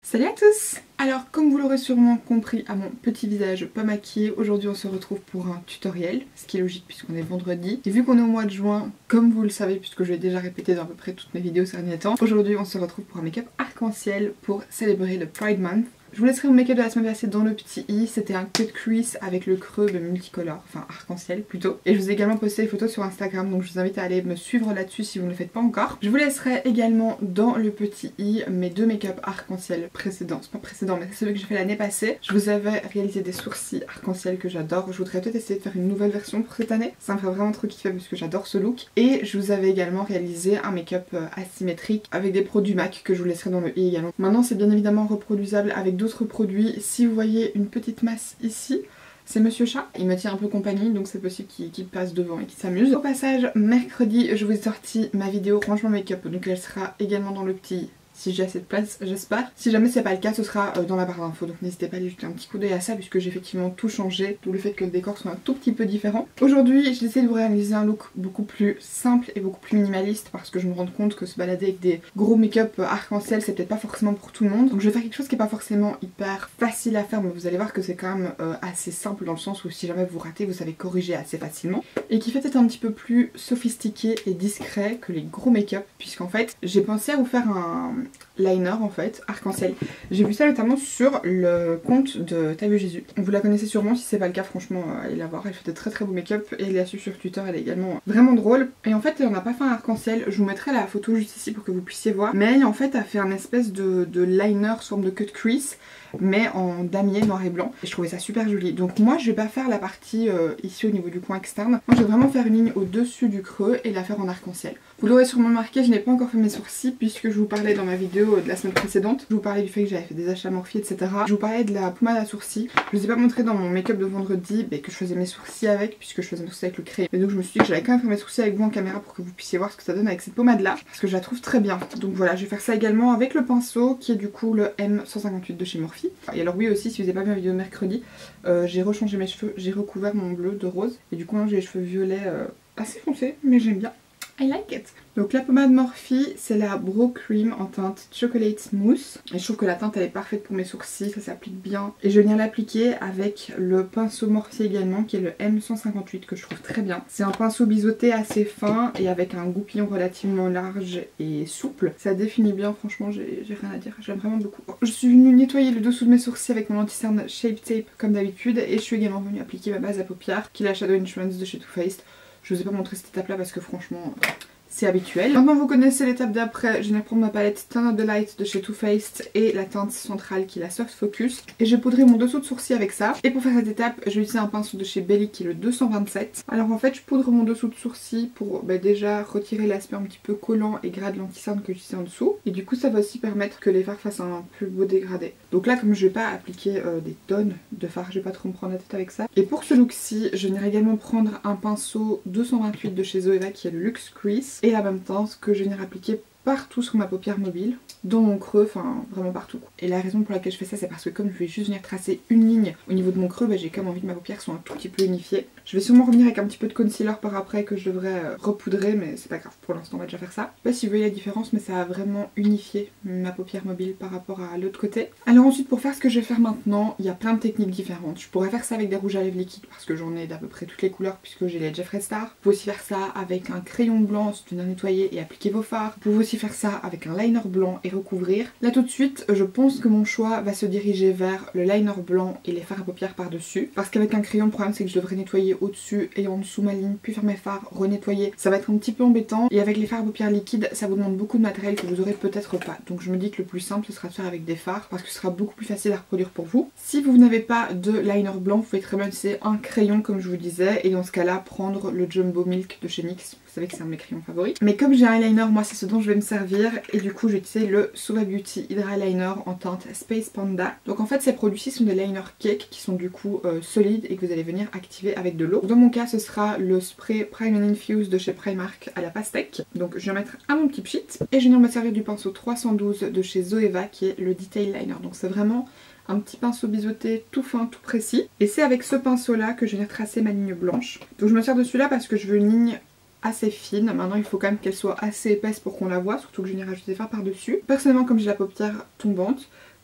Salut à tous! Alors comme vous l'aurez sûrement compris à mon petit visage pas maquillé, aujourd'hui on se retrouve pour un tutoriel, ce qui est logique puisqu'on est vendredi. Et vu qu'on est au mois de juin, comme vous le savez puisque je l'ai déjà répété dans à peu près toutes mes vidéos ces derniers temps, aujourd'hui on se retrouve pour un make-up arc-en-ciel pour célébrer le Pride Month. Je vous laisserai mon make-up de la semaine passée dans le petit i, c'était un cut crease avec le creux de multicolore, enfin arc-en-ciel plutôt. Et je vous ai également posté les photos sur Instagram, donc je vous invite à aller me suivre là-dessus si vous ne le faites pas encore. Je vous laisserai également dans le petit i mes deux make-up arc-en-ciel précédents, c'est pas précédent mais c'est celui que j'ai fait l'année passée. Je vous avais réalisé des sourcils arc-en-ciel que j'adore, je voudrais peut-être essayer de faire une nouvelle version pour cette année, ça me ferait vraiment trop kiffer parce que j'adore ce look. Et je vous avais également réalisé un make-up asymétrique avec des produits MAC que je vous laisserai dans le i également. Maintenant c'est bien évidemment reproduisable avec d'autres produits. Si vous voyez une petite masse ici, c'est Monsieur Chat, il me tient un peu compagnie donc c'est possible qu'il passe devant et qu'il s'amuse. Au passage, mercredi je vous ai sorti ma vidéo rangement make-up, donc elle sera également dans le petit si j'ai assez de place, j'espère. Si jamais c'est pas le cas, ce sera dans la barre d'infos, donc n'hésitez pas à aller jeter un petit coup d'œil à ça puisque j'ai effectivement tout changé, d'où le fait que le décor soit un tout petit peu différent. Aujourd'hui j'ai essayé de vous réaliser un look beaucoup plus simple et beaucoup plus minimaliste parce que je me rends compte que se balader avec des gros make-up arc-en-ciel c'est peut-être pas forcément pour tout le monde. Donc je vais faire quelque chose qui est pas forcément hyper facile à faire, mais vous allez voir que c'est quand même assez simple dans le sens où si jamais vous ratez vous savez corriger assez facilement. Et qui fait peut-être un petit peu plus sophistiqué et discret que les gros make-up puisqu'en fait j'ai pensé à vous faire un liner en fait, arc-en-ciel. J'ai vu ça notamment sur le compte de T'as vu Jésus. Vous la connaissez sûrement, si c'est pas le cas franchement allez la voir, elle fait de très très beaux make-up et elle est su sur Twitter, elle est également vraiment drôle. Et en fait elle en a pas fait un arc-en-ciel, je vous mettrai la photo juste ici pour que vous puissiez voir. Mais elle en fait a fait un espèce de liner sous forme de cut crease mais en damier noir et blanc et je trouvais ça super joli. Donc moi je vais pas faire la partie ici au niveau du coin externe, moi je vais vraiment faire une ligne au dessus du creux et la faire en arc-en-ciel. Vous l'aurez sûrement remarqué, je n'ai pas encore fait mes sourcils puisque je vous parlais dans ma vidéo de la semaine précédente, je vous parlais du fait que j'avais fait des achats Morphe etc. Je vous parlais de la pommade à sourcils, je vous ai pas montré dans mon make-up de vendredi que je faisais mes sourcils avec puisque je faisais mes sourcils avec le crayon. Et donc je me suis dit que j'allais quand même faire mes sourcils avec vous en caméra pour que vous puissiez voir ce que ça donne avec cette pommade là parce que je la trouve très bien. Donc voilà, je vais faire ça également avec le pinceau qui est du coup le M158 de chez Morphe. Et alors oui aussi, si vous n'avez pas vu ma vidéo de mercredi, j'ai rechangé mes cheveux, j'ai recouvert mon bleu de rose et du coup j'ai les cheveux violets assez foncés mais j'aime bien. I like it. Donc la pommade Morphe, c'est la Brow Cream en teinte Chocolate Smooth. Et je trouve que la teinte elle est parfaite pour mes sourcils, ça s'applique bien. Et je viens l'appliquer avec le pinceau Morphe également qui est le M158 que je trouve très bien. C'est un pinceau biseauté assez fin et avec un goupillon relativement large et souple. Ça définit bien, franchement j'ai rien à dire, j'aime vraiment beaucoup. Je suis venue nettoyer le dessous de mes sourcils avec mon anti-cerne Shape Tape comme d'habitude. Et je suis également venue appliquer ma base à paupières qui est la Shadow Insurance de chez Too Faced. Je vous ai pas montré cette étape là parce que franchement c'est habituel. Maintenant vous connaissez l'étape d'après, je viens prendre ma palette Turn Up The Light de chez Too Faced et la teinte centrale qui est la Soft Focus. Et je vais poudrer mon dessous de sourcil avec ça. Et pour faire cette étape, je vais utiliser un pinceau de chez Belly qui est le 227. Alors en fait je poudre mon dessous de sourcil pour déjà retirer l'aspect un petit peu collant et gras de l'anti-cerne que j'utilise en dessous. Et du coup ça va aussi permettre que les fards fassent un plus beau dégradé. Donc là comme je vais pas appliquer des tonnes de fards, je vais pas trop me prendre la tête avec ça. Et pour ce look-ci, je viens également prendre un pinceau 228 de chez Zoeva qui est le Luxe Crease. Et la même teinte que je viens appliquer partout sur ma paupière mobile, dans mon creux, enfin vraiment partout. Et la raison pour laquelle je fais ça c'est parce que comme je vais juste venir tracer une ligne au niveau de mon creux, j'ai comme envie que ma paupière soit un tout petit peu unifiée. Je vais sûrement revenir avec un petit peu de concealer par après que je devrais repoudrer mais c'est pas grave, pour l'instant on va déjà faire ça. Je sais pas si vous voyez la différence mais ça a vraiment unifié ma paupière mobile par rapport à l'autre côté. Alors ensuite pour faire ce que je vais faire maintenant, il y a plein de techniques différentes. Je pourrais faire ça avec des rouges à lèvres liquides parce que j'en ai d'à peu près toutes les couleurs puisque j'ai les Jeffree Star. Vous pouvez aussi faire ça avec un crayon blanc, venir nettoyer et appliquer vos fards. Vous pouvez aussi faire ça avec un liner blanc et recouvrir. Là tout de suite je pense que mon choix va se diriger vers le liner blanc et les fards à paupières par dessus parce qu'avec un crayon le problème c'est que je devrais nettoyer au dessus et en dessous ma ligne puis faire mes fards, renettoyer, ça va être un petit peu embêtant et avec les fards à paupières liquides ça vous demande beaucoup de matériel que vous aurez peut-être pas. Donc je me dis que le plus simple ce sera de faire avec des fards parce que ce sera beaucoup plus facile à reproduire pour vous. Si vous n'avez pas de liner blanc vous pouvez très bien utiliser un crayon comme je vous disais et dans ce cas là prendre le Jumbo Milk de chez NYX. Vous savez que c'est un de mes crayons favoris. Mais comme j'ai un eyeliner, moi c'est ce dont je vais me servir et du coup j'ai utilisé le Suva Beauty Hydra Liner en teinte Space Panda. Donc en fait ces produits-ci sont des liners cake qui sont du coup solides et que vous allez venir activer avec de l'eau. Dans mon cas ce sera le spray Prime and Infuse de chez Primark à la pastèque. Donc je vais mettre à mon petit pchit et je vais venir me servir du pinceau 312 de chez Zoeva qui est le Detail Liner. Donc c'est vraiment un petit pinceau biseauté tout fin, tout précis. Et c'est avec ce pinceau là que je vais venir tracer ma ligne blanche. Donc je me sers de celui-là parce que je veux une ligne assez fine. Maintenant il faut quand même qu'elle soit assez épaisse pour qu'on la voie, surtout que je viens rajouter des fards par dessus. Personnellement comme j'ai la paupière tombante,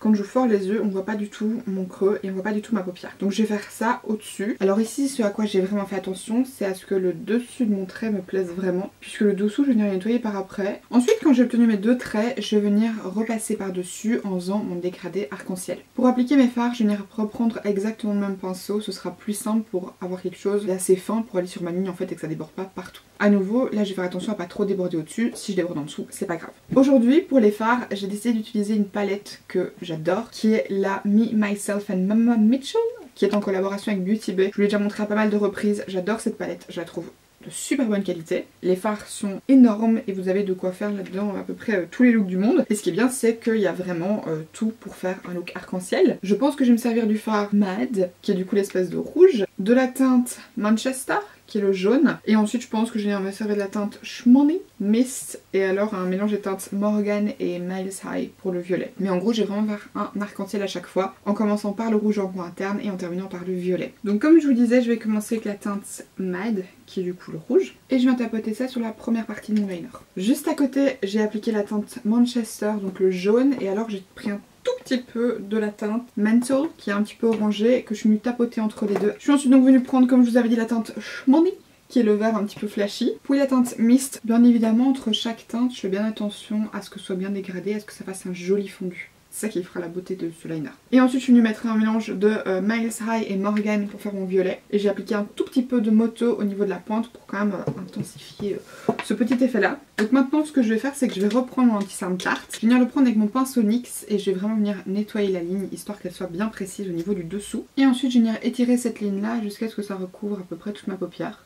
quand je fore les yeux on voit pas du tout mon creux et on voit pas du tout ma paupière. Donc je vais faire ça au-dessus. Alors ici ce à quoi j'ai vraiment fait attention c'est à ce que le dessus de mon trait me plaise vraiment, puisque le dessous je vais venir le nettoyer par après. Ensuite quand j'ai obtenu mes deux traits je vais venir repasser par dessus en faisant mon dégradé arc-en-ciel. Pour appliquer mes fards je vais venir reprendre exactement le même pinceau, ce sera plus simple pour avoir quelque chose d'assez fin pour aller sur ma ligne en fait et que ça déborde pas partout. À nouveau là je vais faire attention à pas trop déborder au-dessus, si je déborde en dessous c'est pas grave. Aujourd'hui pour les fards j'ai décidé d'utiliser une palette que j'adore qui est la Me, Myself and Mama Mitchell qui est en collaboration avec Beauty Bay. Je vous l'ai déjà montré à pas mal de reprises, j'adore cette palette, je la trouve de super bonne qualité. Les fards sont énormes et vous avez de quoi faire là-dedans à peu près tous les looks du monde. Et ce qui est bien c'est qu'il y a vraiment tout pour faire un look arc-en-ciel. Je pense que je vais me servir du fard Mad qui est du coup l'espèce de rouge, de la teinte Manchester qui est le jaune, et ensuite je pense que je vais me servir de la teinte Shmoney Mist et alors un mélange des teintes Morgan et Miles High pour le violet. Mais en gros j'ai vraiment faire un arc-en-ciel à chaque fois en commençant par le rouge en coin interne et en terminant par le violet. Donc comme je vous disais je vais commencer avec la teinte Mad qui est du coup le rouge et je viens tapoter ça sur la première partie de mon liner. Juste à côté j'ai appliqué la teinte Manchester donc le jaune et alors j'ai pris un tout petit peu de la teinte Mental qui est un petit peu orangé que je suis venue tapoter entre les deux. Je suis ensuite donc venue prendre comme je vous avais dit la teinte Shmoney qui est le vert un petit peu flashy. Puis la teinte Mist, bien évidemment entre chaque teinte je fais bien attention à ce que ce soit bien dégradé, à ce que ça fasse un joli fondu. C'est ça qui fera la beauté de ce liner. Et ensuite je suis venue mettre un mélange de Miles High et Morgan pour faire mon violet. Et j'ai appliqué un tout petit peu de Moto au niveau de la pointe pour quand même intensifier ce petit effet là. Donc maintenant ce que je vais faire c'est que je vais reprendre mon anti-cerne Tarte. Je vais venir le prendre avec mon pinceau NYX et je vais vraiment venir nettoyer la ligne histoire qu'elle soit bien précise au niveau du dessous. Et ensuite je vais venir étirer cette ligne là jusqu'à ce que ça recouvre à peu près toute ma paupière.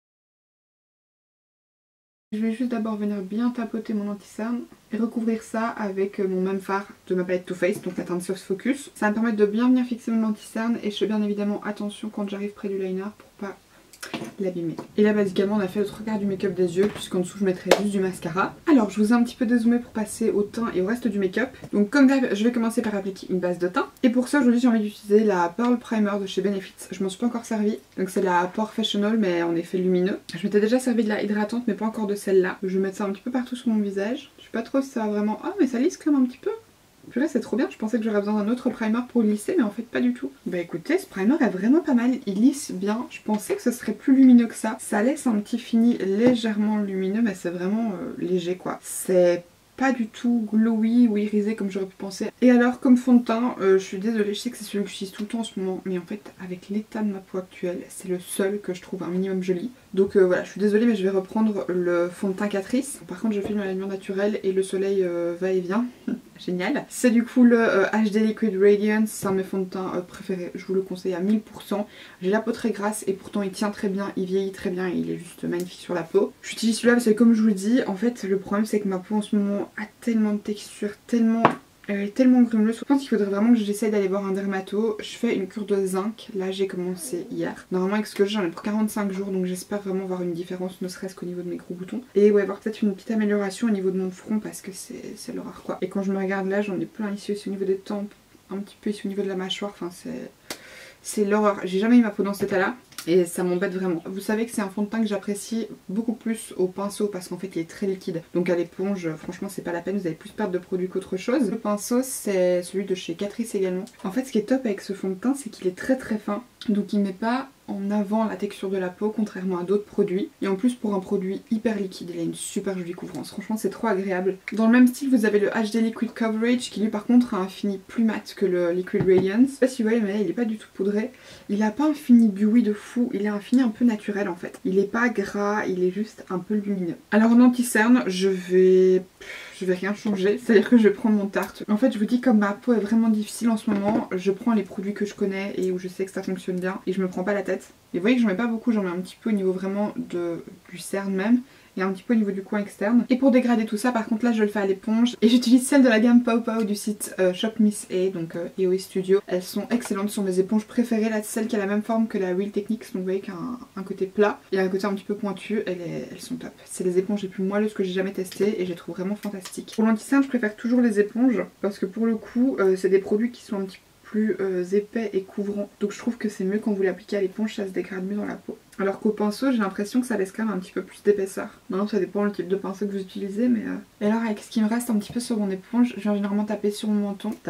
Je vais juste d'abord venir bien tapoter mon anti-cerne et recouvrir ça avec mon même fard de ma palette Too Faced, donc la teinte Soft Focus. Ça va me permettre de bien venir fixer mon anti-cerne et je fais bien évidemment attention quand j'arrive près du liner pour pas l'abîmer. Et là basiquement on a fait le trois quarts du make-up des yeux puisqu'en dessous je mettrai juste du mascara. Alors je vous ai un petit peu dézoomé pour passer au teint et au reste du make-up. Donc comme d'hab je vais commencer par appliquer une base de teint. Et pour ça aujourd'hui j'ai envie d'utiliser la Pearl Primer de chez Benefit. Je m'en suis pas encore servi. Donc c'est la Professional mais en effet lumineux. Je m'étais déjà servi de la hydratante mais pas encore de celle-là. Je vais mettre ça un petit peu partout sur mon visage. Je sais pas trop si ça va vraiment... Ah mais ça lisse quand même un petit peu. Purée, c'est trop bien, je pensais que j'aurais besoin d'un autre primer pour lisser mais en fait pas du tout. Bah écoutez, ce primer est vraiment pas mal, il lisse bien, je pensais que ce serait plus lumineux que ça. Ça laisse un petit fini légèrement lumineux mais c'est vraiment léger quoi. C'est pas du tout glowy ou irisé comme j'aurais pu penser. Et alors comme fond de teint, je suis désolée, je sais que c'est celui que j'utilise tout le temps en ce moment mais en fait avec l'état de ma peau actuelle, c'est le seul que je trouve un minimum joli. Donc voilà, je suis désolée mais je vais reprendre le fond de teint Catrice. Par contre je filme à la lumière naturelle et le soleil va et vient. Génial. C'est du coup le HD Liquid Radiance, c'est un de mes fonds de teint préférés, je vous le conseille à 1000%. J'ai la peau très grasse et pourtant il tient très bien, il vieillit très bien et il est juste magnifique sur la peau. J'utilise celui-là parce que comme je vous le dis, en fait le problème c'est que ma peau en ce moment a tellement de texture, elle est tellement grumeuse. Je pense qu'il faudrait vraiment que j'essaye d'aller voir un dermato. Je fais une cure de zinc, là j'ai commencé hier. Normalement avec ce que j'ai j'en ai pour 45 jours donc j'espère vraiment voir une différence ne serait-ce qu'au niveau de mes gros boutons. Et ouais, voir peut-être une petite amélioration au niveau de mon front parce que c'est l'horreur quoi. Et quand je me regarde là j'en ai plein ici aussi au niveau des tempes, un petit peu ici au niveau de la mâchoire, enfin c'est l'horreur. J'ai jamais eu ma peau dans cet état là. Et ça m'embête vraiment. Vous savez que c'est un fond de teint que j'apprécie beaucoup plus au pinceau parce qu'en fait il est très liquide. Donc à l'éponge, franchement c'est pas la peine, vous allez plus perdre de produit qu'autre chose. Le pinceau c'est celui de chez Catrice également. En fait ce qui est top avec ce fond de teint c'est qu'il est très très fin. Donc il met pas en avant la texture de la peau contrairement à d'autres produits. Et en plus pour un produit hyper liquide, il a une super jolie couvrance. Franchement c'est trop agréable. Dans le même style vous avez le HD Liquid Coverage qui lui par contre a un fini plus mat que le Liquid Radiance. Je sais pas si vous voyez mais il est pas du tout poudré. Il a pas un fini dewy de fou, il a un fini un peu naturel en fait. Il est pas gras, il est juste un peu lumineux. Alors en anti-cerne je vais rien changer, c'est-à-dire que je vais prendre mon Tarte. En fait je vous dis comme ma peau est vraiment difficile en ce moment, je prends les produits que je connais et où je sais que ça fonctionne bien et je me prends pas la tête. Et vous voyez que j'en mets pas beaucoup, j'en mets un petit peu au niveau vraiment du cerne même. Et un petit peu au niveau du coin externe. Et pour dégrader tout ça par contre là je le fais à l'éponge. Et j'utilise celle de la gamme Pow Pow du site Shop Miss A, donc EOE Studio. Elles sont excellentes, ce sont mes éponges préférées. Là celle qui a la même forme que la Real Techniques, donc vous voyez qu'il y a un côté plat et un côté un petit peu pointu, elles sont top. C'est les éponges les plus moelleuses que j'ai jamais testées et je les trouve vraiment fantastiques. Pour l'anti-cerne je préfère toujours les éponges parce que pour le coup c'est des produits qui sont un petit peu plus épais et couvrants. Donc je trouve que c'est mieux quand vous l'appliquez à l'éponge, ça se dégrade mieux dans la peau. Alors qu'au pinceau j'ai l'impression que ça laisse quand même un petit peu plus d'épaisseur. Maintenant ça dépend le type de pinceau que vous utilisez mais... Et alors avec ce qui me reste un petit peu sur mon éponge, je viens généralement taper sur mon menton. Taper.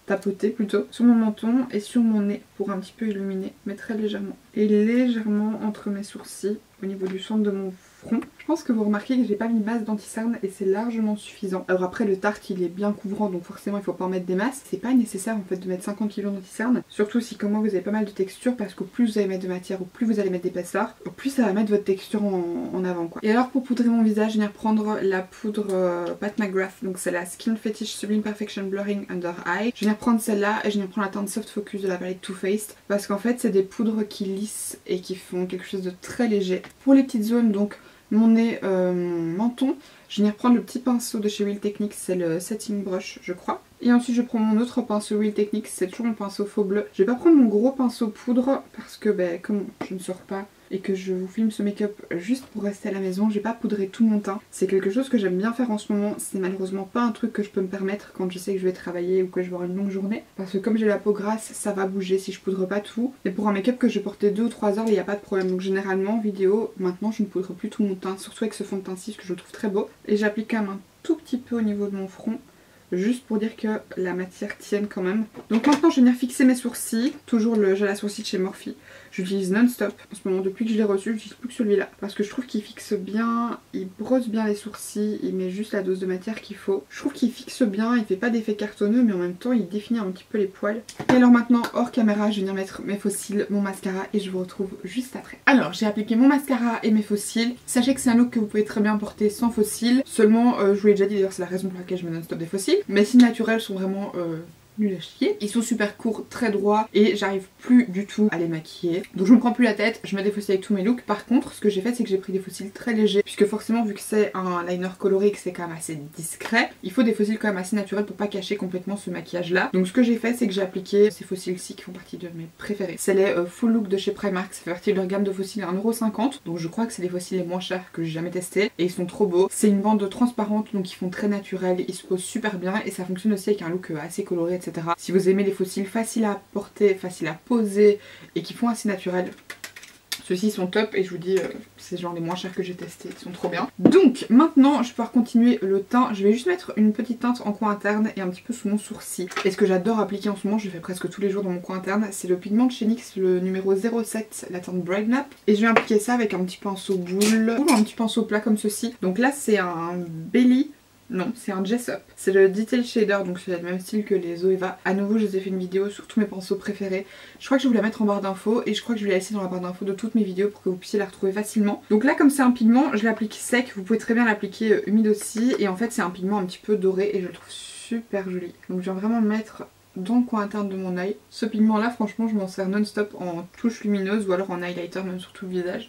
tapoter plutôt sur mon menton et sur mon nez pour un petit peu illuminer, mais très légèrement. Et légèrement entre mes sourcils au niveau du centre de mon front. Je pense que vous remarquez que j'ai pas mis masse d'anti-cerne et c'est largement suffisant. Alors après le Tarte il est bien couvrant donc forcément il faut pas en mettre des masses. C'est pas nécessaire en fait de mettre 50 kg d'anti-cerne. Surtout si comme moi vous avez pas mal de texture parce qu'au plus vous allez mettre de matière, au plus vous allez mettre d'épaisseur, au plus ça va mettre votre texture en avant quoi. Et alors pour poudrer mon visage, je viens reprendre la poudre Pat McGrath. Donc c'est la Skin Fetish Sublime Perfection Blurring Under Eye. Je viens reprendre celle-là et je viens reprendre la teinte Soft Focus de la palette Too Faced. Parce qu'en fait c'est des poudres qui lissent et qui font quelque chose de très léger. Pour les petites zones donc mon nez, menton, je viens reprendre le petit pinceau de chez Real Techniques, c'est le Setting Brush je crois. Et ensuite je prends mon autre pinceau Real Techniques, c'est toujours mon pinceau faux bleu. Je vais pas prendre mon gros pinceau poudre parce que comme je ne sors pas et que je vous filme ce make-up juste pour rester à la maison, j'ai pas poudré tout mon teint. C'est quelque chose que j'aime bien faire en ce moment, c'est malheureusement pas un truc que je peux me permettre quand je sais que je vais travailler ou que je vais avoir une longue journée. Parce que comme j'ai la peau grasse, ça va bouger si je poudre pas tout. Et pour un make-up que je portais 2 ou 3 heures, il n'y a pas de problème. Donc généralement en vidéo, maintenant je ne poudre plus tout mon teint, surtout avec ce fond de teint cif que je trouve très beau. Et j'applique quand même un tout petit peu au niveau de mon front. Juste pour dire que la matière tienne quand même. Donc maintenant je vais venir fixer mes sourcils. Toujours le gel à sourcils de chez Morphe. J'utilise non-stop. En ce moment depuis que je l'ai reçu, j'utilise plus que celui-là. Parce que je trouve qu'il fixe bien, il brosse bien les sourcils, il met juste la dose de matière qu'il faut. Je trouve qu'il fixe bien, il fait pas d'effet cartonneux mais en même temps il définit un petit peu les poils. Et alors maintenant hors caméra je vais venir mettre mes faux cils, mon mascara et je vous retrouve juste après. Alors j'ai appliqué mon mascara et mes faux cils. Sachez que c'est un look que vous pouvez très bien porter sans faux cils. Seulement je vous l'ai déjà dit d'ailleurs c'est la raison pour laquelle je mets non-stop des faux cils. Mes cils naturels sont vraiment nul à chier. Ils sont super courts, très droits et j'arrive plus du tout à les maquiller. Donc je me prends plus la tête, je mets des faux cils avec tous mes looks. Par contre ce que j'ai fait c'est que j'ai pris des faux cils très légers puisque forcément vu que c'est un liner coloré et que c'est quand même assez discret, il faut des faux cils quand même assez naturels pour pas cacher complètement ce maquillage là. Donc ce que j'ai fait c'est que j'ai appliqué ces faux cils-ci qui font partie de mes préférés. C'est les Full Look de chez Primark, ça fait partie de leur gamme de faux cils à 1,50 €. Donc je crois que c'est les faux cils les moins chers que j'ai jamais testés et ils sont trop beaux. C'est une bande transparente donc ils font très naturel, ils se posent super bien et ça fonctionne aussi avec un look assez coloré etc. Si vous aimez les faux cils faciles à porter, faciles à poser et qui font assez naturel, ceux-ci sont top et je vous dis c'est genre les moins chers que j'ai testés, ils sont trop bien. Donc maintenant je vais pouvoir continuer le teint. Je vais juste mettre une petite teinte en coin interne et un petit peu sous mon sourcil. Et ce que j'adore appliquer en ce moment, je le fais presque tous les jours dans mon coin interne, c'est le pigment de chez NYX, le numéro 07, la teinte Brighten Up. Et je vais appliquer ça avec un petit pinceau boule ou un petit pinceau plat comme ceci. Donc là c'est un Belly. Non, c'est un Jessup. C'est le Detail Shader, donc c'est le même style que les Zoeva. À nouveau, je vous ai fait une vidéo sur tous mes pinceaux préférés. Je crois que je vais vous la mettre en barre d'infos et je crois que je vais la laisser dans la barre d'infos de toutes mes vidéos pour que vous puissiez la retrouver facilement. Donc là, comme c'est un pigment, je l'applique sec. Vous pouvez très bien l'appliquer humide aussi. Et en fait, c'est un pigment un petit peu doré et je le trouve super joli. Donc je viens vraiment le mettre dans le coin interne de mon œil. Ce pigment là, franchement, je m'en sers non-stop en touche lumineuse ou alors en highlighter, même sur tout le visage.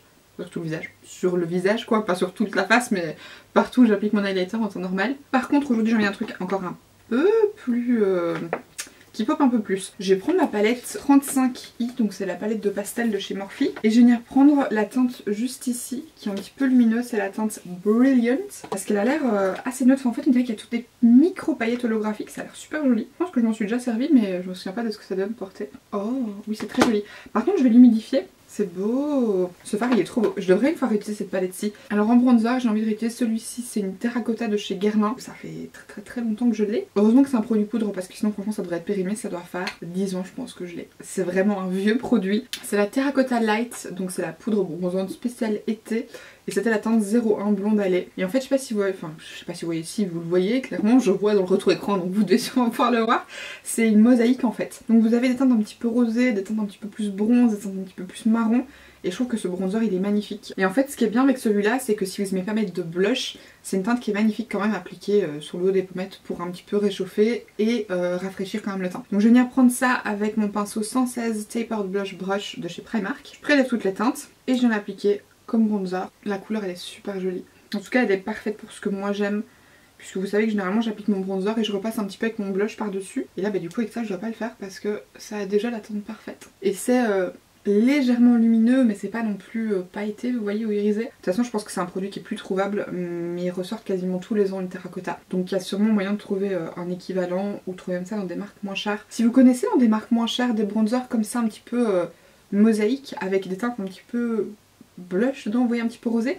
Sur le visage quoi, pas sur toute la face mais partout où j'applique mon highlighter en temps normal. Par contre aujourd'hui j'en ai un truc encore un peu plus qui pop un peu plus. Je vais prendre ma palette 35i, donc c'est la palette de pastel de chez Morphe et je vais venir prendre la teinte juste ici qui est un petit peu lumineuse, c'est la teinte Brilliant parce qu'elle a l'air assez neutre. En fait on dirait qu'il y a toutes des micro paillettes holographiques, ça a l'air super joli. Je pense que je m'en suis déjà servi mais je me souviens pas de ce que ça donne porter. Oh oui c'est très joli. Par contre je vais l'humidifier. C'est beau. Ce fard il est trop beau. Je devrais une fois réutiliser cette palette-ci. Alors en bronzer j'ai envie de réutiliser celui-ci. C'est une terracotta de chez Guerlain. Ça fait très longtemps que je l'ai. Heureusement que c'est un produit poudre parce que sinon franchement ça devrait être périmé. Ça doit faire 10 ans je pense que je l'ai. C'est vraiment un vieux produit. C'est la Terracotta Light. Donc c'est la poudre bronzante spéciale été. Et c'était la teinte 01 blonde à lait. Et en fait je sais pas si vous voyez, enfin je sais pas si vous voyez, si vous le voyez clairement, je vois dans le retour écran donc vous devez sûrement pouvoir le voir. C'est une mosaïque en fait. Donc vous avez des teintes un petit peu rosées, des teintes un petit peu plus bronze, des teintes un petit peu plus marron. Et je trouve que ce bronzer il est magnifique. Et en fait ce qui est bien avec celui-là c'est que si vous aimez pas mettre de blush, c'est une teinte qui est magnifique quand même appliquée sur le haut des pommettes pour un petit peu réchauffer et rafraîchir quand même le teint. Donc je vais venir prendre ça avec mon pinceau 116 Tapered Blush Brush de chez Primark. Je prélève toutes les teintes et je viens l'appliquer comme bronzer. La couleur elle est super jolie. En tout cas elle est parfaite pour ce que moi j'aime. Puisque vous savez que généralement j'applique mon bronzer et je repasse un petit peu avec mon blush par dessus. Et là bah du coup avec ça je dois pas le faire parce que ça a déjà la teinte parfaite. Et c'est légèrement lumineux mais c'est pas non plus pailleté vous voyez, ou irisé. De toute façon je pense que c'est un produit qui est plus trouvable mais il ressort quasiment tous les ans une terracotta. Donc il y a sûrement moyen de trouver un équivalent ou trouver même ça dans des marques moins chères. Si vous connaissez dans des marques moins chères des bronzers comme ça un petit peu mosaïque avec des teintes un petit peu blush dedans, vous voyez un petit peu rosé,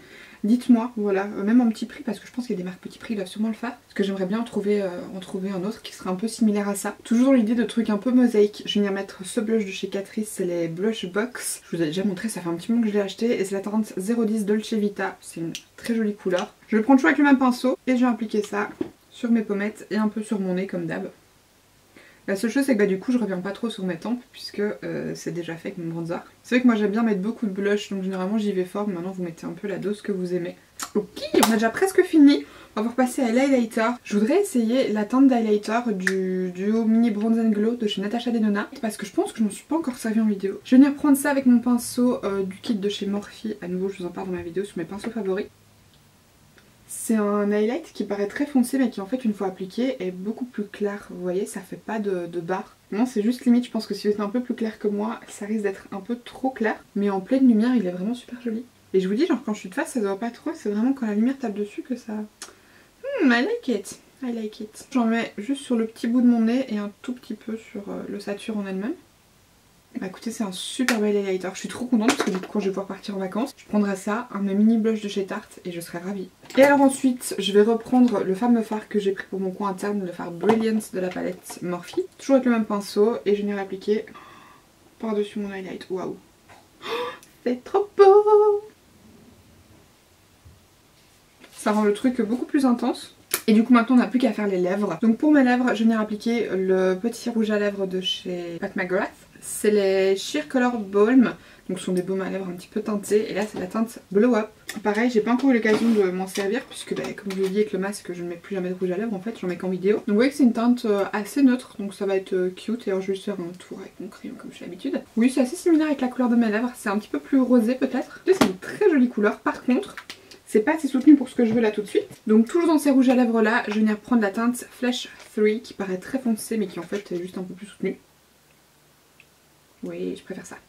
dites-moi, voilà, même en petit prix, parce que je pense qu'il y a des marques petit prix, ils doivent sûrement le faire. Parce que j'aimerais bien en trouver un autre qui serait un peu similaire à ça. Toujours dans l'idée de trucs un peu mosaïque. Je viens mettre ce blush de chez Catrice, c'est les Blush Box. Je vous ai déjà montré, ça fait un petit moment que je l'ai acheté, et c'est la teinte 010 Dolce Vita. C'est une très jolie couleur. Je vais prendre toujours avec le même pinceau, et je vais appliquer ça sur mes pommettes et un peu sur mon nez comme d'hab. La seule chose c'est que du coup je reviens pas trop sur mes tempes puisque c'est déjà fait avec mon bronzer. C'est vrai que moi j'aime bien mettre beaucoup de blush donc généralement j'y vais fort, mais maintenant vous mettez un peu la dose que vous aimez. Ok, on a déjà presque fini. On va repasser à l'highlighter. Je voudrais essayer la teinte d'highlighter du duo Mini Bronze and Glow de chez Natasha Denona parce que je pense que je m'en suis pas encore servi en vidéo. Je vais venir prendre ça avec mon pinceau du kit de chez Morphe. À nouveau je vous en parle dans ma vidéo sur mes pinceaux favoris. C'est un highlight qui paraît très foncé mais qui en fait une fois appliqué est beaucoup plus clair. Vous voyez, ça fait pas de barre. Non, c'est juste limite, je pense que si vous êtes un peu plus clair que moi, ça risque d'être un peu trop clair. Mais en pleine lumière, il est vraiment super joli. Et je vous dis, genre quand je suis de face, ça se voit pas trop. C'est vraiment quand la lumière tape dessus que ça... I like it. I like it. J'en mets juste sur le petit bout de mon nez et un tout petit peu sur l'ossature en elle-même. Bah écoutez, c'est un super bel highlighter, je suis trop contente parce que du coup quand je vais pouvoir partir en vacances, je prendrai ça, un de mes mini blush de chez Tarte et je serai ravie. Et alors ensuite, je vais reprendre le fameux fard que j'ai pris pour mon coin interne, le fard Brilliance de la palette Morphe. Toujours avec le même pinceau et je vais venir l'appliquer par-dessus mon highlight. Waouh, c'est trop beau! Ça rend le truc beaucoup plus intense. Et du coup maintenant on n'a plus qu'à faire les lèvres. Donc pour mes lèvres, je vais venir appliquer le petit rouge à lèvres de chez Pat McGrath. C'est les Sheer Color Balm, donc ce sont des baumes à lèvres un petit peu teintés, et là c'est la teinte Blow Up. Pareil, j'ai pas encore eu l'occasion de m'en servir, puisque comme je vous l'ai dit avec le masque, je ne mets plus jamais de rouge à lèvres en fait, j'en mets qu'en vidéo. Donc vous voyez que c'est une teinte assez neutre, donc ça va être cute, et alors je vais juste faire un tour avec mon crayon comme je fais d'habitude. Oui, c'est assez similaire avec la couleur de mes lèvres, c'est un petit peu plus rosé peut-être. C'est une très jolie couleur, par contre... c'est pas assez soutenu pour ce que je veux là tout de suite. Donc toujours dans ces rouges à lèvres là, je vais venir prendre la teinte Flash 3 qui paraît très foncée mais qui en fait est juste un peu plus soutenue. Oui, je préfère ça.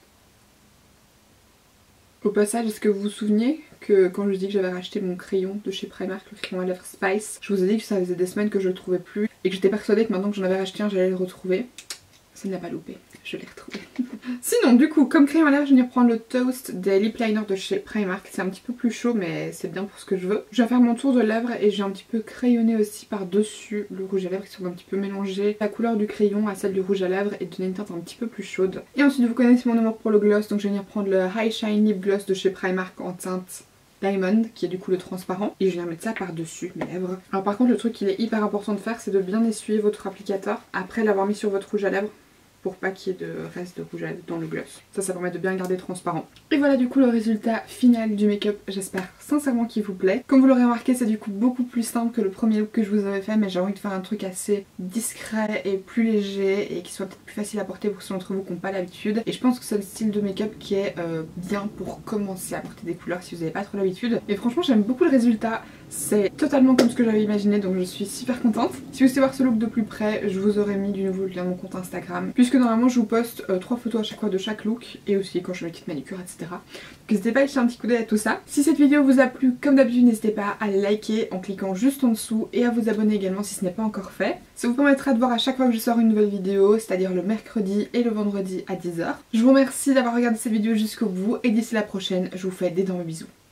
Au passage, est-ce que vous vous souvenez que quand je vous dis que j'avais racheté mon crayon de chez Primark, le crayon à lèvres Spice, je vous ai dit que ça faisait des semaines que je le trouvais plus et que j'étais persuadée que maintenant que j'en avais racheté un, j'allais le retrouver. Ça ne l'a pas loupé, je l'ai retrouvé. Sinon, du coup, comme crayon à lèvres, je vais venir prendre le Toast des lip liners de chez Primark. C'est un petit peu plus chaud, mais c'est bien pour ce que je veux. Je vais faire mon tour de lèvres et j'ai un petit peu crayonné aussi par-dessus le rouge à lèvres, qui sont un petit peu mélangés la couleur du crayon à celle du rouge à lèvres et donner une teinte un petit peu plus chaude. Et ensuite, vous connaissez mon amour pour le gloss, donc je vais venir prendre le High Shine Lip Gloss de chez Primark en teinte Diamond, qui est du coup le transparent, et je viens mettre ça par-dessus mes lèvres. Alors par contre, le truc qu'il est hyper important de faire, c'est de bien essuyer votre applicateur après l'avoir mis sur votre rouge à lèvres, pour pas qu'il y ait de reste de rouge à lèvres dans le gloss. Ça permet de bien garder transparent. Et voilà du coup le résultat final du make-up. J'espère sincèrement qu'il vous plaît. Comme vous l'aurez remarqué, c'est du coup beaucoup plus simple que le premier look que je vous avais fait, mais j'ai envie de faire un truc assez discret et plus léger et qui soit peut-être plus facile à porter pour ceux d'entre vous qui n'ont pas l'habitude. Et je pense que c'est le style de make-up qui est bien pour commencer à porter des couleurs si vous n'avez pas trop l'habitude. Et franchement j'aime beaucoup le résultat. C'est totalement comme ce que j'avais imaginé, donc je suis super contente. Si vous souhaitez voir ce look de plus près, je vous aurai mis du nouveau le lien de mon compte Instagram, puisque normalement je vous poste 3 photos à chaque fois de chaque look, et aussi quand je fais ma petite manicure, etc. Donc n'hésitez pas à jeter un petit coup d'œil à tout ça. Si cette vidéo vous a plu, comme d'habitude, n'hésitez pas à la liker en cliquant juste en dessous, et à vous abonner également si ce n'est pas encore fait. Ça vous permettra de voir à chaque fois que je sors une nouvelle vidéo, c'est-à-dire le mercredi et le vendredi à 10 h. Je vous remercie d'avoir regardé cette vidéo jusqu'au bout, et d'ici la prochaine, je vous fais d'énormes bisous.